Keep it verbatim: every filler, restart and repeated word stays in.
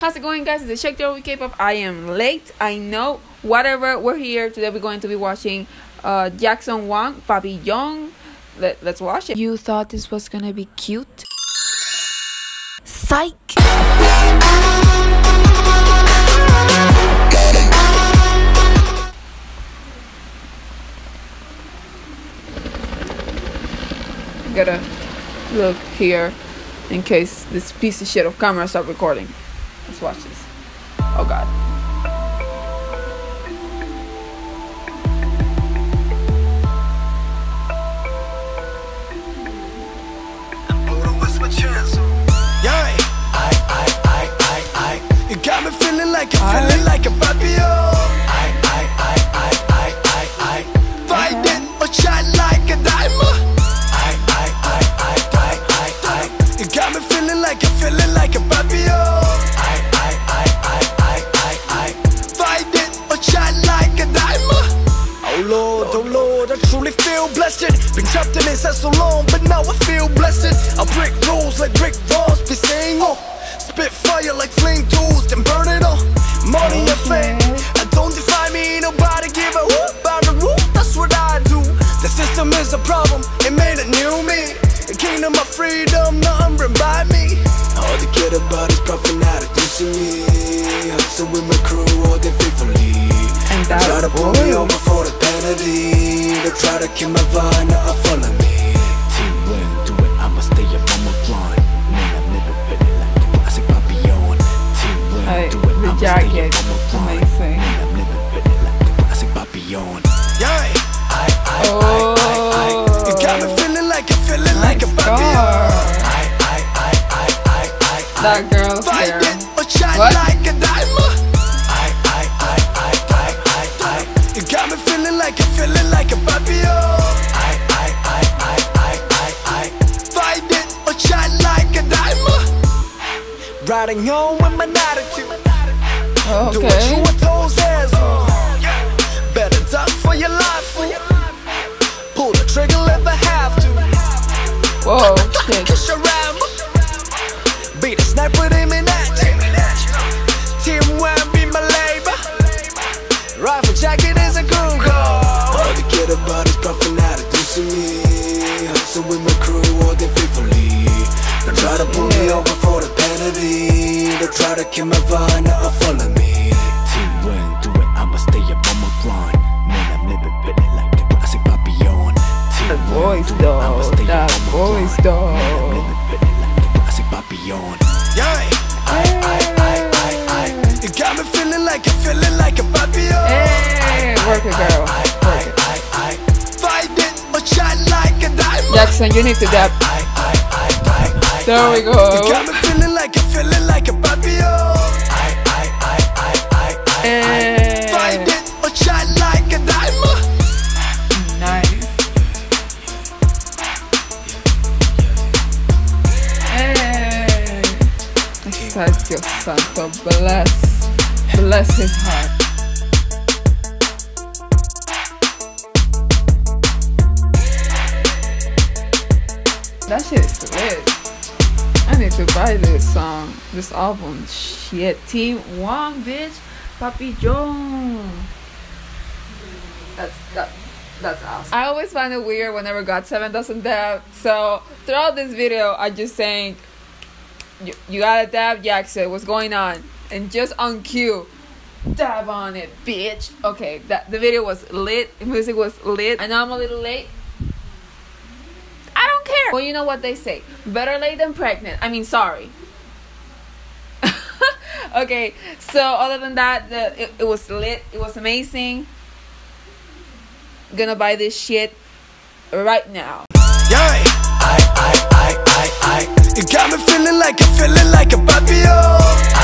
How's it going, guys? It's the Shake Your K-pop. I am late, I know. Whatever, we're here. Today we're going to be watching uh, Jackson Wang, Papillon. Let, let's watch it. You thought this was gonna be cute? Psych! Gotta look here in case this piece of shit of camera start recording. Let's watch this. Oh god. Yeah, I, I, I, I, I. You got me feeling like a feeling like a papillon. I, I, I, I, I, I, I. Fighting or shine like a diamond. I, I, I, I, I, I, I. You got me feeling like a feeling like a papillon. I, I, I, I, I, I, I. Fighting or shine like a diamond. Oh Lord, oh Lord, I truly feel blessed. Been trapped in this so long, but now I feel blessed. I break rules like Rick Ross, be saying oh. Spit fire like flame tools, then burn it all. Money and fame, I don't define me, nobody give a whoop about the rule, that's what I do. The system is a problem, it made a new me. The kingdom of freedom, nothing run by me. All they care about is profit, not abusing me. Hustle with my crew, all day faithfully. And They try to pull me over for the penalty. They try to kill my vibe, now follow me. Team win, do it, I'ma stay up on my grind. Man, I've never been it like a classic Papillon. Team win, Alright, do it, the I'ma jacket, stay up on my grind. amazing. Man, I've never been it like a classic Papillon. Yeah, I, I, Oh. I, I, I. You got me feeling like a feeling like a Nice Papillon. car. I, I, I, I, I, I, I. That girl's hair. Fighting or shine What? like a diamond. I, I, I, I, I, I, I. You got me feeling like a feeling like a Papillon. I, I, I, I, I, I, I. Fighting or shine like a diamond. Riding on with my attitude. Do what you Okay. were told says. Better duck for your life, fool. Pull the trigger if I have to. Whoa, shit. Kiss your ram. Beat a sniper, aim in at you. Team one, be my labor. Rifle jacket is a cool call. All they care about is profit, not abusing me. Hustle with my crew, all day faithfully. They try to pull me over for the penalty. They try to kill my vibe, now follow me. Team win, do it, I'ma stay up on my grind. Man, I've never been it like a classic Papillon. Team That win, voice do it, I'ma though, stay that up on my voice grind. though. Man, I've never been it like a classic Papillon. Yeah, I, I, I, I, I. You got me feeling like a feeling like a Papillon. Hey, work it, girl. Work it. I, I, fighting or shine like a diamond. Jackson, you need to dab. I, I, I, I, I, There we You go. got me feeling like a feeling like a Papillon. I, I, I, I, I, I, Hey. fighting or shine like a diamond. Nice. Hey. Besides Dios Santo, bless, bless his heart. That shit is lit. I need to buy this song, this album. Shit, Team Wang, bitch, Papillon. That's that. That's awesome. I always find it weird whenever God seven doesn't dab. So throughout this video, I just saying, you, you gotta dab Jackson. What's going on? And just on cue, dab on it, bitch. Okay, that the video was lit. The music was lit. I know I'm a little late. I don't care. Well, you know what they say: better late than pregnant. I mean, sorry. Okay, so other than that, the, it, it was lit. It was amazing. Gonna buy this shit right now. Yeah, I, I, I, I, I. You got me feeling like a feeling like a Papillon.